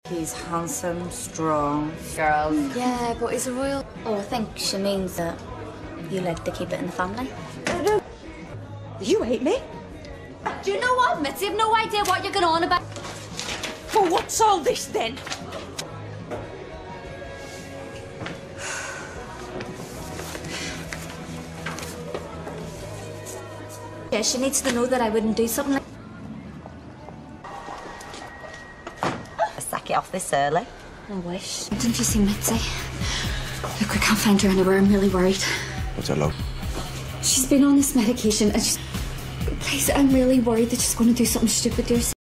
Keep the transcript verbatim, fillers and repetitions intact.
He's handsome, strong. Girls. Yeah, but he's a royal. Oh, I think she means that you like to keep it in the family. You hate me? Do you know what, Mitzi? I've no idea what you're going on about. Well, what's all this then? Yeah, she needs to know that I wouldn't do something like. Sack it off this early. I wish. Didn't you see Mitzi? Look, we can't find her anywhere. I'm really worried. What's her love? She's been on this medication and she's... Please, I'm really worried that she's going to do something stupid to herself.